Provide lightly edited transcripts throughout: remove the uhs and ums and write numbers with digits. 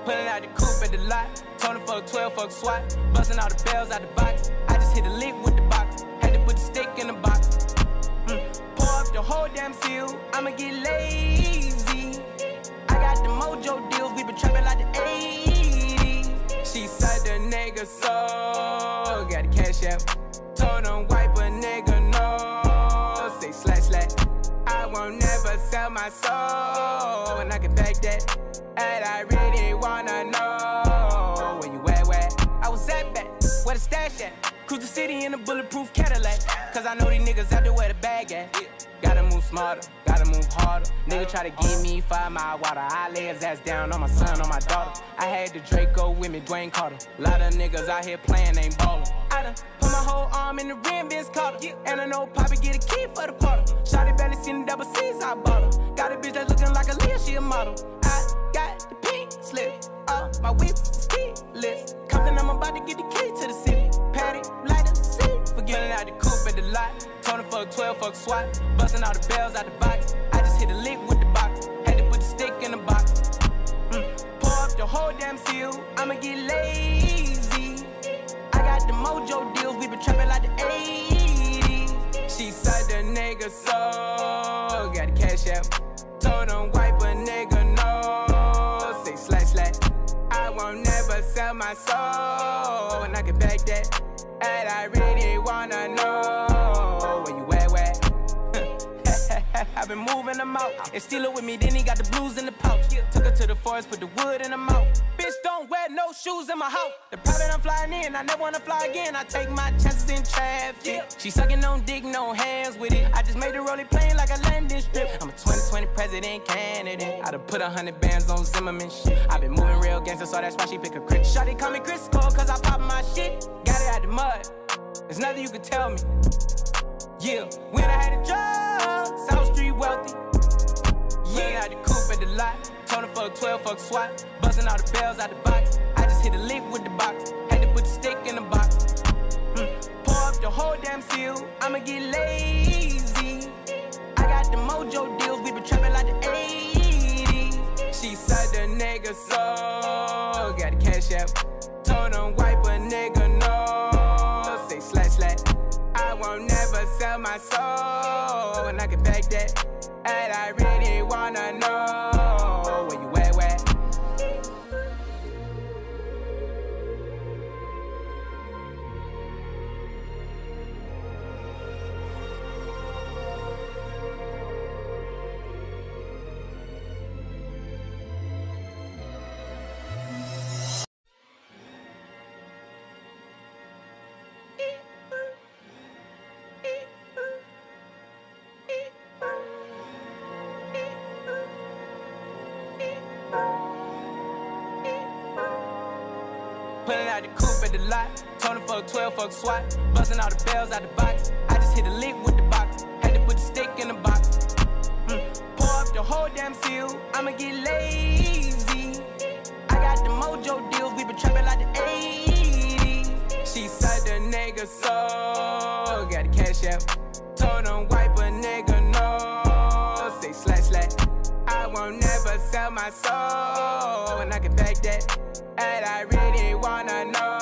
Pulling out the coupe at the lot. Told him fuck 12, fuck SWAT. Busting all the bells out the box. I just hit a lick with the box. Had to put the stick in the box. Pour up the whole damn seal. I'ma get lazy. I got the mojo deals. We been trapping like the 80s. She said the nigga so. Got the cash out. Told him wipe a nigga no. Say slash slash. I won't never sell my soul. And I can back that. And I really wanna know where you at, where? I was at back, where the stash at? Cruise the city in a bulletproof Cadillac. Cause I know these niggas out there where the bag at. Gotta move smarter, gotta move harder. Nigga try to give me 5 mile water. I lay his ass down on my son, on my daughter. I had the Draco with me, Dwayne Carter. Lot of niggas out here playing, ain't ballin'. I done put my whole arm in the rim, Vince Carter. And I know Poppy get a key for the quarter. Shawty barely seen the double C's, I bought her. Got a bitch that's looking like a Leah, she a model. I got the pink slip, my whip is keyless. Compton, I'm about to get the key to the city. Patty, light up the city. Forgetting out the coupe at the lot. Told him fuck 12, fuck SWAT. Busting all the bells out the box. I just hit a lick with the box. Had to put the stick in the box. Pour up the whole damn seal. I'ma get lazy. I got the mojo deals. We been trapping like the 80s. She said the nigga so. Got the cash out. Told him wipe a nigga no. Say slash slash. I won't never sell my soul. And I can back that. And I really wanna know where you at, where? I've been moving them out. And steal it with me, then he got the blues in the pouch. Took her to the forest, put the wood in her mouth. Bitch, don't wear no shoes in my house. The private I'm flying in, I never wanna fly again. I take my chances in traffic. She sucking on dick, no hands with it. I just made her roll it plain like a landing strip. I'm a 2020 president candidate. I done put 100 bands on Zimmerman shit. I been moving real gangster, so that's why she pick a crit. Shawty call me Chris Cole, cause I pop my shit. Got it out the mud. There's nothing you can tell me. Yeah, when I had a job, South Street wealthy. Yeah, I had the coupe at the lot. Told him fuck 12, fuck SWAT. Busting all the bells out the box. I just hit a lick with the box. Had to put the stick in the box. Pour up the whole damn seal. I'ma get lazy. I got the mojo deals. We been trapping like the 80s. She said the nigga so. Got the cash out. Told him wipe a nigga no. Say slash slash. I won't never sell my soul. And I can back that. And I really wanna know where you at, where? Pulling out the coupe at the lot. Told him fuck 12, fuck SWAT. Busting all the bells out the box. I just hit a lick with the box. Had to put the stick in the box. Pour up the whole damn seal. I'ma get lazy. I got the mojo deals. We been trapping like the 80s. She said the nigga so. Got the cash out. Told him wipe a nigga no. Say slash slash. I won't never sell my soul. And I can back that. And I really wanna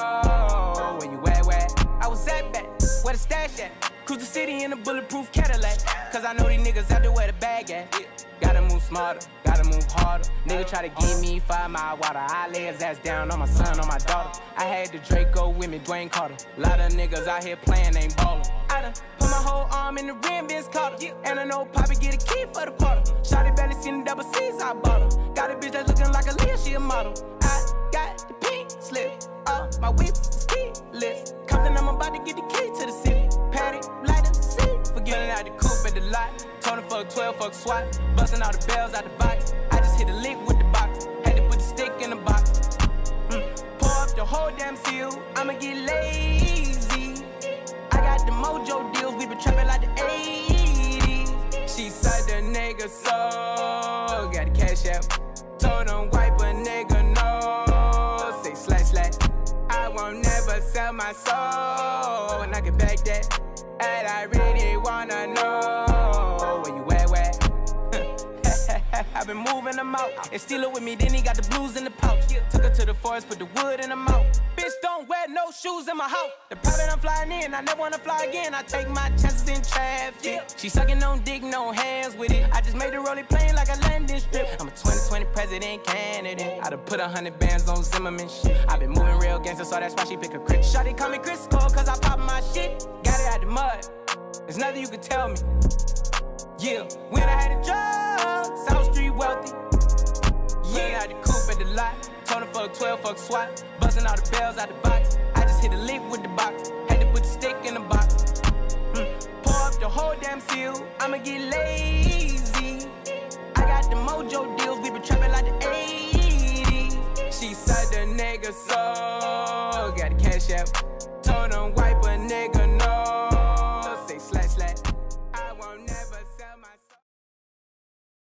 know where you at, where? I was at back, where the stash at? Cruise the city in a bulletproof Cadillac. Cause I know these niggas out there where the bag at. Gotta move smarter, gotta move harder. Nigga try to give me 5 mile water. I lay his ass down on my son, on my daughter. I had the Draco with me, Dwayne Carter. Lot of niggas out here playing, ain't ballin'. I done put my whole arm in the rim, Vince Carter. And I know Poppy get a key for the quarter. Shawty barely seen the double C's, I bought her. Got a bitch that's looking like a Leah, she a model. I got the pink slip, my whip is keyless. Compton, I'm about to get the key to the city. Patty, light up the city. Forgetting out the coupe at the lot. Told him fuck 12, fuck SWAT. Busting all the bells out the box. I just hit a lick with the box. Had to put the stick in the box. Pour up the whole damn seal. I'ma get lazy. I got the mojo deals. We been trapping like the 80s. She said the nigga so. Got the cash out. Told him wipe a nigga no. Say slash slash. I won't never sell my soul. And I can back that. And I really wanna know where you at, where? I've been moving them out. And steal it with me, then he got the blues in the pouch. Took her to the forest, put the wood in her mouth. Bitch, don't wear no shoes in my house. The private I'm flying in, I never wanna fly again. I take my chances in traffic. She sucking on dick, no hands with it. I just made the rolling plane like a landing strip. I'm a 2020 president candidate. I done put 100 bands on Zimmerman shit. I been moving real gangster, so that's why she pick a crit. Shawty call me Chris Cole, cause I pop my shit. Got it out the mud, there's nothing you can tell me. Yeah, when I had a job, South Street wealthy. Yeah, I had the coupe at the lot. Told him fuck 12, fuck SWAT. Busting all the bells out the box. I just hit a lick with the box. Had to put the stick in the box. Pour up the whole damn seal. I'ma get lazy. I got the mojo deals. We been trapping like the 80s. She said the nigga so. Got the cash out. Told him wipe a nigga